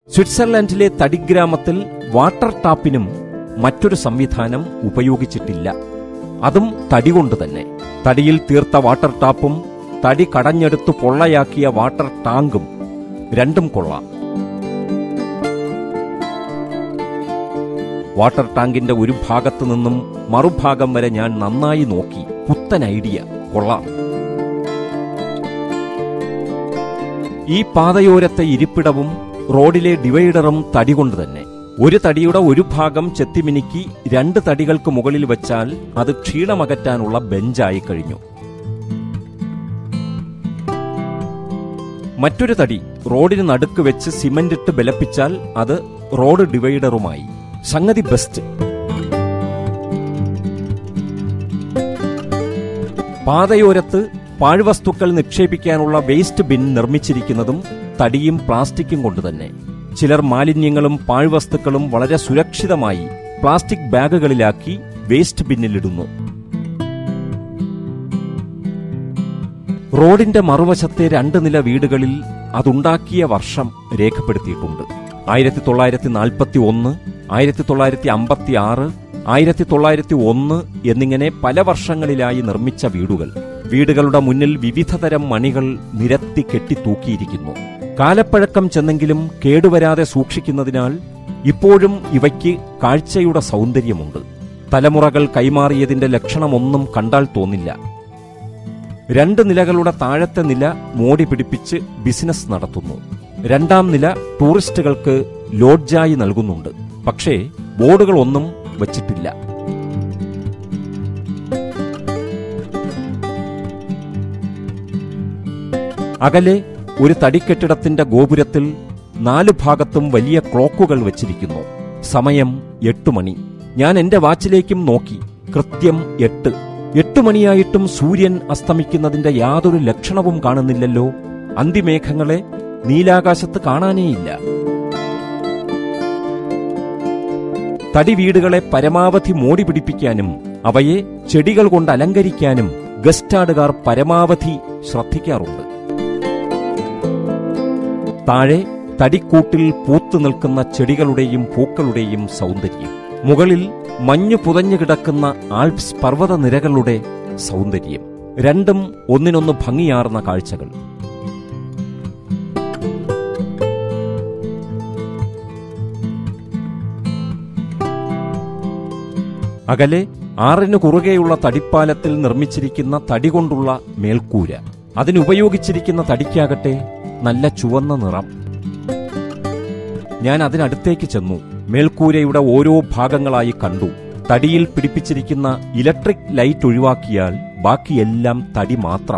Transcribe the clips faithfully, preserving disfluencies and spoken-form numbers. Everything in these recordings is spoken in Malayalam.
സ്വിറ്റ്സർലൻഡിലെ തടിഗ്രാമത്തിൽ വാട്ടർ ടാപ്പിനും മറ്റൊരു സംവിധാനം ഉപയോഗിച്ചിട്ടില്ല. അതും തടി കൊണ്ട് തന്നെ. തടിയിൽ തീർത്ത വാട്ടർ ടാപ്പും തടി കടഞ്ഞെടുത്തു പൊള്ളയാക്കിയ വാട്ടർ ടാങ്കും രണ്ടും കൊള്ളാം. വാട്ടർ ടാങ്കിന്റെ ഒരു ഭാഗത്തു നിന്നും മറുഭാഗം വരെ ഞാൻ നന്നായി നോക്കി. പുത്തൻ ഐഡിയ, കൊള്ളാം. ഈ പാതയോരത്തെ ഇരിപ്പിടവും റോഡിലെ ഡിവൈഡറും തടി കൊണ്ട് തന്നെ. ഒരു തടിയുടെ ഒരു ഭാഗം ചെത്തിമിനുക്കി രണ്ട് തടികൾക്ക് മുകളിൽ വെച്ചാൽ അത് ക്ഷീണമകറ്റാനുള്ള ബെഞ്ചായി കഴിഞ്ഞു. മറ്റൊരു തടി റോഡിന് നടുക്ക് വെച്ച് സിമന്റിട്ട് ബലപ്പിച്ചാൽ അത് റോഡ് ഡിവൈഡറുമായി. സംഗതി ബെസ്റ്റ്. പാതയോരത്ത് പാഴ്വസ്തുക്കൾ നിക്ഷേപിക്കാനുള്ള വേസ്റ്റ് ബിൻ നിർമ്മിച്ചിരിക്കുന്നതും തടിയും പ്ലാസ്റ്റിക്കും കൊണ്ടുതന്നെ. ചിലർ മാലിന്യങ്ങളും പാഴ്വസ്തുക്കളും വളരെ സുരക്ഷിതമായി പ്ലാസ്റ്റിക് ബാഗുകളിലാക്കി വേസ്റ്റ് ബിന്നിലിടുന്നു. റോഡിന്റെ മറുവശത്തെ രണ്ട് നില വീടുകളിൽ അതുണ്ടാക്കിയ വർഷം രേഖപ്പെടുത്തിയിട്ടുണ്ട്. ആയിരത്തി തൊള്ളായിരത്തി നാൽപ്പത്തി ഒന്ന്, ആയിരത്തി തൊള്ളായിരത്തി അമ്പത്തി ആറ്, ആയിരത്തി തൊള്ളായിരത്തി ഒന്ന് എന്നിങ്ങനെ പല വർഷങ്ങളിലായി നിർമ്മിച്ച വീടുകൾ. വീടുകളുടെ മുന്നിൽ വിവിധതരം മണികൾ നിരത്തി കെട്ടിത്തൂക്കിയിരിക്കുന്നു. കാലപ്പഴക്കം ചെന്നെങ്കിലും കേടുവരാതെ സൂക്ഷിക്കുന്നതിനാൽ ഇപ്പോഴും ഇവയ്ക്ക് കാഴ്ചയുടെ സൗന്ദര്യമുണ്ട്. തലമുറകൾ കൈമാറിയതിന്റെ ലക്ഷണമൊന്നും കണ്ടാൽ തോന്നില്ല. രണ്ട് നിലകളുടെ താഴത്തെ നില മോടി പിടിപ്പിച്ച് ബിസിനസ് നടത്തുന്നു. രണ്ടാം നില ടൂറിസ്റ്റുകൾക്ക് ലോഡ്ജായി നൽകുന്നുണ്ട്. പക്ഷേ ബോർഡുകളൊന്നും വച്ചിട്ടില്ല. അകലെ ഒരു തടിക്കെട്ടിടത്തിന്റെ ഗോപുരത്തിൽ നാലു ഭാഗത്തും വലിയ ക്ലോക്കുകൾ വച്ചിരിക്കുന്നു. സമയം എട്ടു മണി. ഞാൻ എന്റെ വാച്ചിലേക്കും നോക്കി. കൃത്യം എട്ട്. എട്ടു മണിയായിട്ടും സൂര്യൻ അസ്തമിക്കുന്നതിന്റെ യാതൊരു ലക്ഷണവും കാണുന്നില്ലല്ലോ. അന്തിമേഘങ്ങളെ നീലാകാശത്ത് കാണാനേയില്ല. തടി വീടുകളെ പരമാവധി മോടി പിടിപ്പിക്കാനും അവയെ ചെടികൾ കൊണ്ട് അലങ്കരിക്കാനും ഗസ്റ്റാർഡുകാർ പരമാവധി ശ്രദ്ധിക്കാറുണ്ട്. താഴെ തടിക്കൂട്ടിൽ പൂത്തു നിൽക്കുന്ന ചെടികളുടെയും പൂക്കളുടെയും സൗന്ദര്യം, മുകളിൽ മഞ്ഞു പുതഞ്ഞു കിടക്കുന്ന ആൽപ്സ് പർവ്വത നിരകളുടെ സൗന്ദര്യം, രണ്ടും ഒന്നിനൊന്ന് ഭംഗിയാർന്ന കാഴ്ചകൾ. അകലെ ആറിനു കുറുകെയുള്ള തടിപ്പാലത്തിൽ നിർമ്മിച്ചിരിക്കുന്ന തടി കൊണ്ടുള്ള മേൽക്കൂര. അതിനുപയോഗിച്ചിരിക്കുന്ന തടിക്കാകട്ടെ നല്ല ചുവന്ന നിറം. ഞാൻ അതിനടുത്തേക്ക് ചെന്നു. മേൽക്കൂരയുടെ ഓരോ ഭാഗങ്ങളായി കണ്ടു. തടിയിൽ പിടിപ്പിച്ചിരിക്കുന്ന ഇലക്ട്രിക് ലൈറ്റ് ഒഴിവാക്കിയാൽ ബാക്കിയെല്ലാം തടി മാത്രം.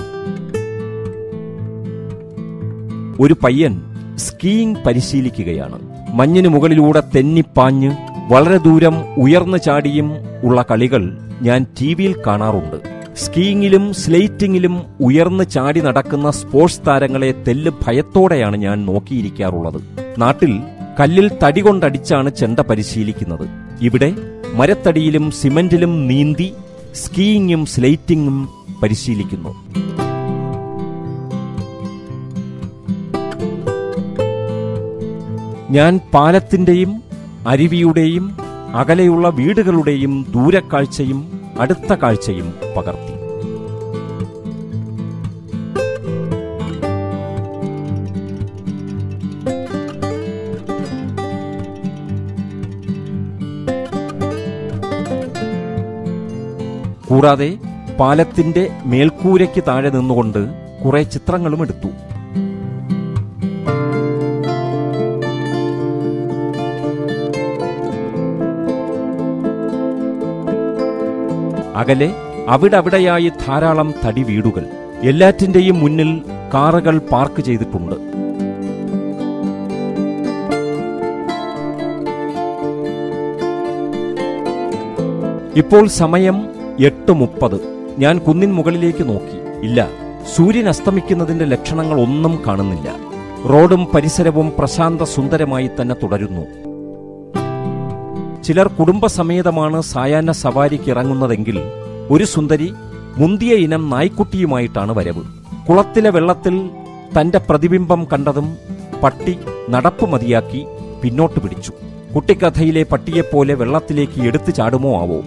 ഒരു പയ്യൻ സ്കീയിങ് പരിശീലിക്കുകയാണ്. മഞ്ഞിനു മുകളിലൂടെ തെന്നിപ്പാഞ്ഞ് വളരെ ദൂരം ഉയർന്നു ചാടിയും ഉള്ള കളികൾ ഞാൻ ടി വിയിൽ കാണാറുണ്ട്. സ്കീയിങ്ങിലും സ്ലേറ്റിങ്ങിലും ഉയർന്നു ചാടി നടക്കുന്ന സ്പോർട്സ് താരങ്ങളെ തെല്ല് ഭയത്തോടെയാണ് ഞാൻ നോക്കിയിരിക്കാറുള്ളത്. നാട്ടിൽ കല്ലിൽ തടി കൊണ്ടടിച്ചാണ് ചെണ്ട പരിശീലിക്കുന്നത്. ഇവിടെ മരത്തടിയിലും സിമന്റിലും നീന്തി സ്കീയിങ്ങും സ്ലേറ്റിങ്ങും പരിശീലിക്കുന്നു. ഞാൻ പാലത്തിന്റെയും അരുവിയുടെയും അകലെയുള്ള വീടുകളുടെയും ദൂരക്കാഴ്ചയും അടുത്ത കാഴ്ചയും പകർത്തി. കൂടാതെ പാലത്തിന്റെ മേൽക്കൂരയ്ക്ക് താഴെ നിന്നുകൊണ്ട് കുറെ ചിത്രങ്ങളും എടുത്തു. അകലെ അവിടവിടെയായി ധാരാളം തടി വീടുകൾ. എല്ലാറ്റിന്റെയും മുന്നിൽ കാറുകൾ പാർക്ക് ചെയ്തിട്ടുണ്ട്. ഇപ്പോൾ സമയം എട്ട് മുപ്പത്. ഞാൻ കുന്നിൻ മുകളിലേക്ക് നോക്കി. ഇല്ല, സൂര്യൻ അസ്തമിക്കുന്നതിന്റെ ലക്ഷണങ്ങൾ ഒന്നും കാണുന്നില്ല. റോഡും പരിസരവും പ്രശാന്ത സുന്ദരമായി തന്നെ തുടരുന്നു. ചിലർ കുടുംബസമേതമാണ് സായാഹ്ന സവാരിക്ക് ഇറങ്ങുന്നതെങ്കിൽ ഒരു സുന്ദരി മുന്തിയ ഇനം നായ്ക്കുട്ടിയുമായിട്ടാണ് വരവ്. കുളത്തിലെ വെള്ളത്തിൽ തന്റെ പ്രതിബിംബം കണ്ടതും പട്ടി നടപ്പ് മതിയാക്കി പിന്നോട്ട് പിടിച്ചു. കുട്ടിക്കഥയിലെ പട്ടിയെപ്പോലെ വെള്ളത്തിലേക്ക് എടുത്തു ചാടുമോ ആവോ?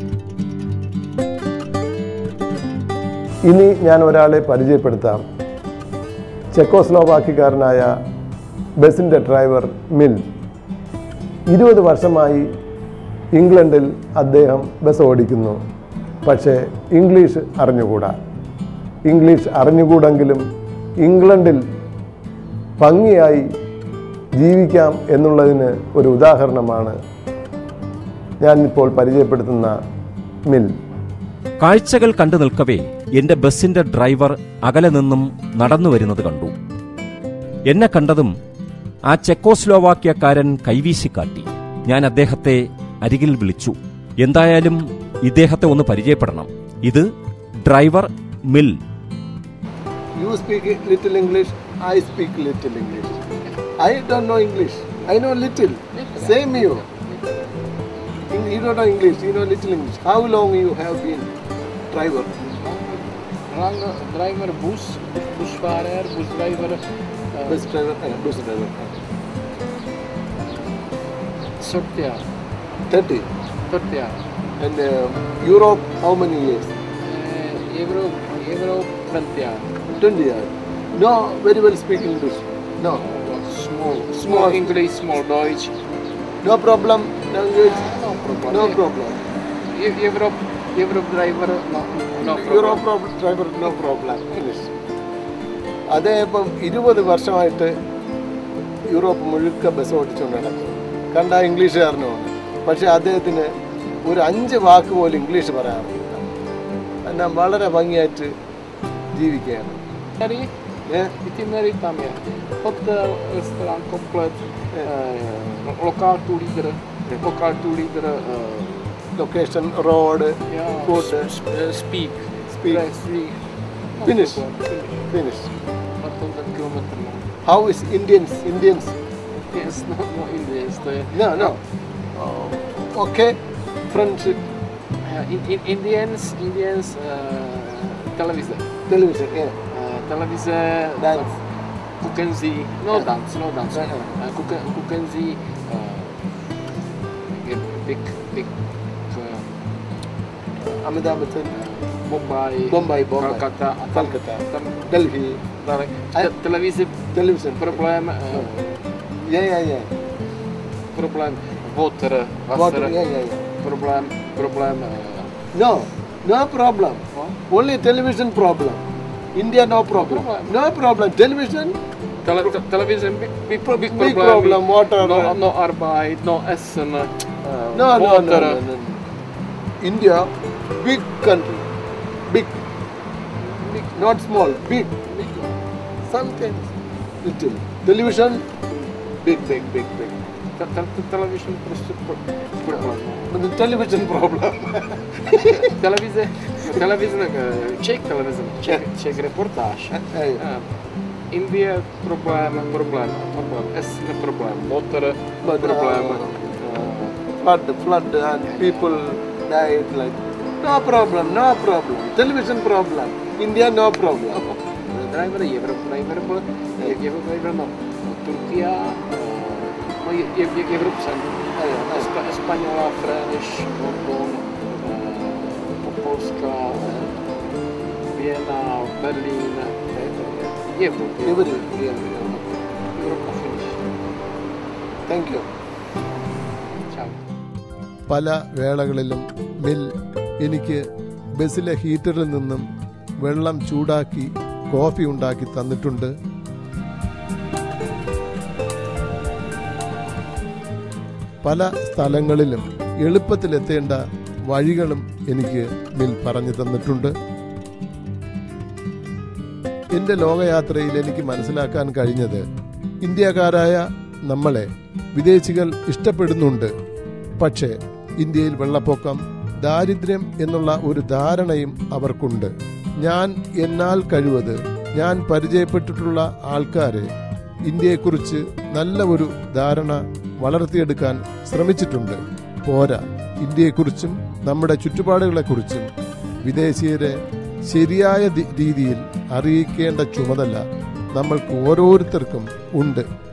ഇനി ഞാൻ ഒരാളെ പരിചയപ്പെടുത്താം. ചെക്കോസ്ലോവാക്കിക്കാരനായ ബസിൻ്റെ ഡ്രൈവർ മിൽ. ഇരുപത് വർഷമായി ഇംഗ്ലണ്ടിൽ അദ്ദേഹം ബസ് ഓടിക്കുന്നു. പക്ഷേ ഇംഗ്ലീഷ് അറിഞ്ഞുകൂടാ. ഇംഗ്ലീഷ് അറിഞ്ഞുകൂടെങ്കിലും ഇംഗ്ലണ്ടിൽ ഭംഗിയായി ജീവിക്കാം എന്നുള്ളതിന് ഒരു ഉദാഹരണമാണ് ഞാനിപ്പോൾ പരിചയപ്പെടുത്തുന്ന മിൽ. കാഴ്ചകൾ കണ്ടു നിൽക്കവേ എന്റെ ബസിന്റെ ഡ്രൈവർ അകലെ നിന്നും നടന്നു വരുന്നത് കണ്ടു. എന്നെ കണ്ടതും ആ ചെക്കോസ്ലോവാക്യക്കാരൻ കൈവീശിക്കാട്ടി. ഞാൻ അദ്ദേഹത്തെ അരികിൽ വിളിച്ചു. എന്തായാലും ഇദ്ദേഹത്തെ ഒന്ന് പരിചയപ്പെടണം. ഇത് driver Mill. You speak little English, I speak little English. I don't know English. I know little. Same you. You don't know English, you know little English. How long you have been driver? Lang driver bus, busvarer, busdriver. Uh, bus driver, uh, bus driver. thirty years. thirty. thirty years. And uh, Europe, how many years? Uh, Europe, Europe twenty years. twenty years. No, very well speak English. No. Small, small English, small Deutsch. No problem, language. No problem. No problem. Europe, Europe driver, no, no problem. Europe driver, no problem. English. അതേ ഇപ്പം ഇരുപത് വർഷമായിട്ട് യൂറോപ്പ് മുഴുക്ക ബസ് ഓടിച്ചുകൊണ്ട് നടക്കും. കണ്ട ഇംഗ്ലീഷുകാരനുമാണ്. പക്ഷെ അദ്ദേഹത്തിന് ഒരു അഞ്ച് വാക്ക് പോലും ഇംഗ്ലീഷ് പറയാറില്ല. എന്നാൽ വളരെ ഭംഗിയായിട്ട് ജീവിക്കുകയാണ്. Itinerary tam je hotel, restaurant komplet, lokal tu líder, lokal tu líder, location, road, food, speak, speak, finish, finish. kilometer. How is Indians? Indians? Yes, no, no Indians. No, no. Okay, friendship. Indians, Indians, television. Television, yeah. Television, dance, Kukenzi, no yeah. dance, no dance. Uh, Kukenzi, uh, big, big, uh, Ahmedabad, Mumbai, Bombay, Bombay, Calcutta, Calcutta, Delhi. Television, television problem. Uh, yeah, yeah, yeah. Problem, water, water, yeah, yeah, yeah. Problem, problem. Uh, no, no problem. What? Only television problem. India, no problem. No problem. Television? Tele television, big, big, big, big problem. Water. No, no Arbeit, no Essen. Uh, no, no, no, water. no, no. India, big country. Big. Big. Not small. Big. Big. Sometimes little. Television, big, big, big, big. Television problem. Television problem. Television, television, Czech television, Czech, Czech reportage. Uh, India problem, problem, problem. Essen problem, water problem. Uh, flood, flood, and people died like. No problem, no problem. Television problem. India, no problem. Driver, Europe, driver, Europe, driver, no. Turkey, no, Europe, Espanyola, French, London, Polska, Vienna, Berlin, Europe. Europe, Europe, finish. Thank you. Ciao. പല വേളകളിലും മിൽ എനിക്ക് ബസ്സിലെ ഹീറ്ററിൽ നിന്നും വെള്ളം ചൂടാക്കി കോഫി ഉണ്ടാക്കി തന്നിട്ടുണ്ട്. പല സ്ഥലങ്ങളിലും എളുപ്പത്തിലെത്തേണ്ട വഴികളും എനിക്ക് മിൽ പറഞ്ഞു തന്നിട്ടുണ്ട്. എൻ്റെ ലോകയാത്രയിൽ എനിക്ക് മനസ്സിലാക്കാൻ കഴിഞ്ഞത് ഇന്ത്യക്കാരായ നമ്മളെ വിദേശികൾ ഇഷ്ടപ്പെടുന്നുണ്ട്. പക്ഷേ ഇന്ത്യയിൽ വെള്ളപ്പൊക്കം, ദാരിദ്ര്യം എന്നുള്ള ഒരു ധാരണയും അവർക്കുണ്ട്. ഞാൻ എന്നാൽ കഴിവത് ഞാൻ പരിചയപ്പെട്ടിട്ടുള്ള ആൾക്കാരെ ഇന്ത്യയെക്കുറിച്ച് നല്ല ഒരു ധാരണ വളർത്തിയെടുക്കാൻ ശ്രമിച്ചിട്ടുണ്ട്. പോരാ, ഇന്ത്യയെക്കുറിച്ചും നമ്മുടെ ചുറ്റുപാടുകളെക്കുറിച്ചും വിദേശീയരെ ശരിയായ രീതിയിൽ അറിയിക്കേണ്ട ചുമതല നമ്മൾക്ക് ഓരോരുത്തർക്കും ഉണ്ട്.